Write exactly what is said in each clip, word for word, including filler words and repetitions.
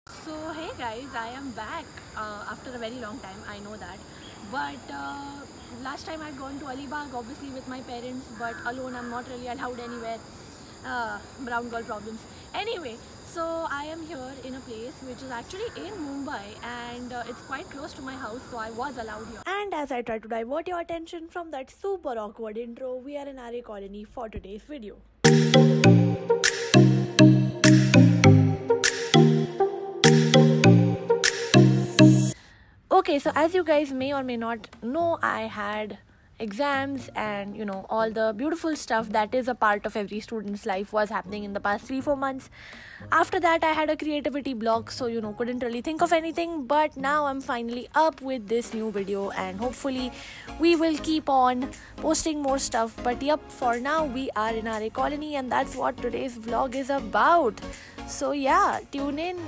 So hey guys, I am back uh, after a very long time, I know that. But uh, last time I'd gone to Alibag, obviously with my parents, but alone I'm not really allowed anywhere. Uh, brown girl problems. Anyway, so I am here in a place which is actually in Mumbai, and uh, it's quite close to my house, so I was allowed here. And as I try to divert your attention from that super awkward intro, we are in R A Colony for today's video. Okay, so as you guys may or may not know, I had exams, and you know all the beautiful stuff that is a part of every student's life was happening in the past three four months. After that I had a creativity block, so you know couldn't really think of anything, but now I'm finally up with this new video, and hopefully we will keep on posting more stuff. But yep, for now we are in R A Colony, and that's what today's vlog is about. So yeah, tune in.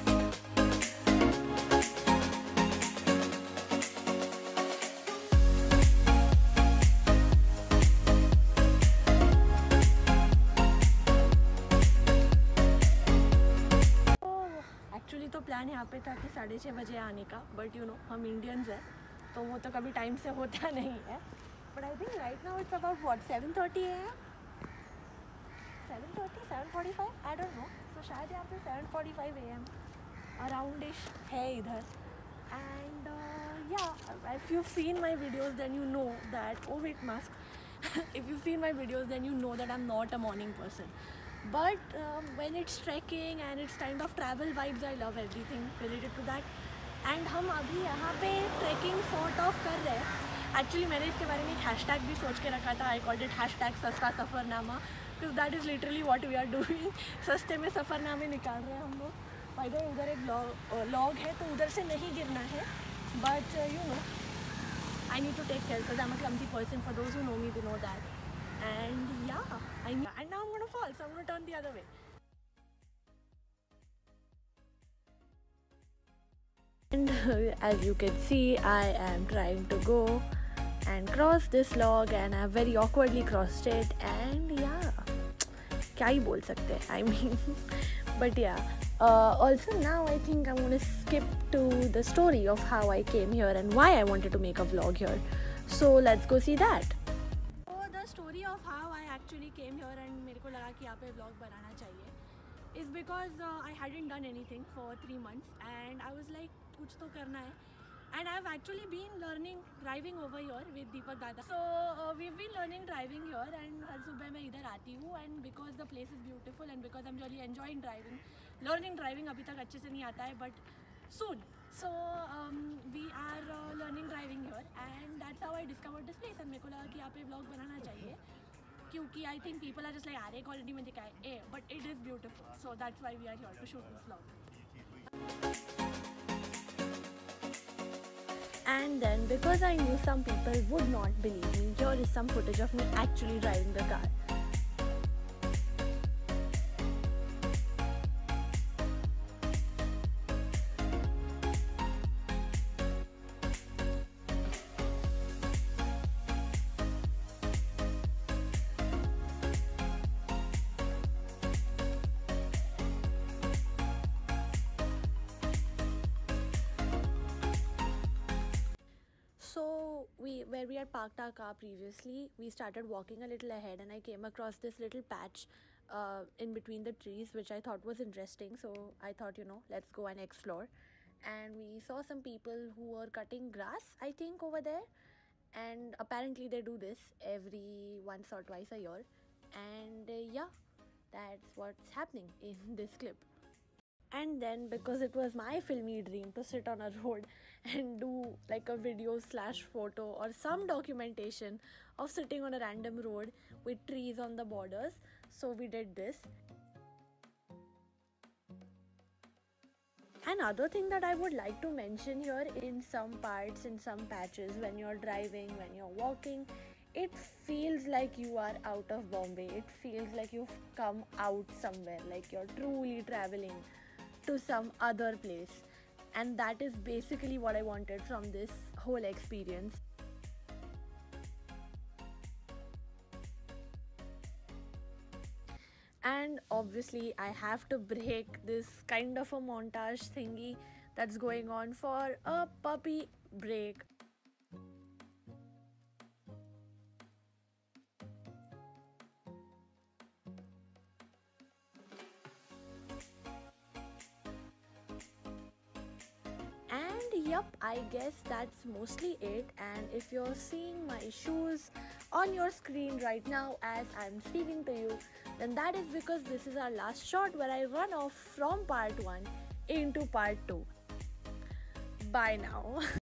Actually तो plan यहाँ पे था कि साढ़े छः बजे आने का, बट यू नो हम इंडियंस हैं तो वो तो कभी टाइम से होता नहीं है. But I think right now it's about what seven thirty A M seven thirty seven forty five I don't know. So शायद यहाँ पे seven forty five A M around ish है इधर. एंड या if you seen my videos then you know that oh wait mask if you've seen my videos then you know that I'm not a morning person. But um, when it's trekking and it's kind of travel vibes, I love everything related to that. And हम अभी यहाँ पे trekking sort of कर रहे हैं. Actually मैंने इसके बारे में एक hashtag भी सोच के रखा था. I called it hashtag सस्ता सफ़रनामा, because that is literally what we are doing. सस्ते में सफ़रनामे निकाल रहे हैं हम लोग. By the way, उधर एक log log है तो उधर से नहीं गिरना है. But uh, you know I need to take care because I'm a clumsy person. For those who know me, they know that. And yeah, I need, and now I'm gonna fall, so I'm gonna turn the other way. And as you can see, I am trying to go and cross this log, and I very awkwardly crossed it. And yeah, क्या ही बोल सकते हैं? I mean, but yeah. Uh, also now I think I'm going to skip to the story of how I came here and why I wanted to make a vlog here. So let's go see that. So the story of how I actually came here and मेरे को लगा कि यहाँ पे vlog बनाना चाहिए is because uh, I hadn't done anything for three months and I was like कुछ तो करना है. And I've actually been learning driving over here with Deepak Dada. So uh, we've been learning driving here, and हर सुबह मैं इधर आती हूँ, and because the place is beautiful and because I'm really enjoying driving, learning driving अभी तक अच्छे से नहीं आता है, but soon. So um, we are uh, learning driving here, and that's how I discovered this place. And मेरे को लगा कि यहाँ पे vlog बनाना चाहिए, क्योंकि I think people are just like R A Colony में दिखाए, eh, but it is beautiful. So that's why we are here to shoot this vlog. And then, because I knew some people would not believe me, here is some footage of me actually driving the car. So we, where we had parked our car previously, we started walking a little ahead, and I came across this little patch uh, in between the trees, which I thought was interesting. So I thought, you know, let's go and explore. And we saw some people who were cutting grass, I think, over there. And apparently they do this every once or twice a year. And uh, yeah, that's what's happening in this clip. And then, because it was my filmy dream to sit on a road and do like a video slash photo or some documentation of sitting on a random road with trees on the borders, so we did this. Another thing that I would like to mention here, in some parts, in some patches, when you're driving, when you're walking, it feels like you are out of Bombay. It feels like you've come out somewhere, like you're truly traveling to some other place. And that is basically what I wanted from this whole experience. And obviously I have to break this kind of a montage thingy that's going on for a puppy break. And yup, I guess that's mostly it. And if you're seeing my shoes on your screen right now as I'm speaking to you, then that is because this is our last shot where I run off from part one into part two. Bye now.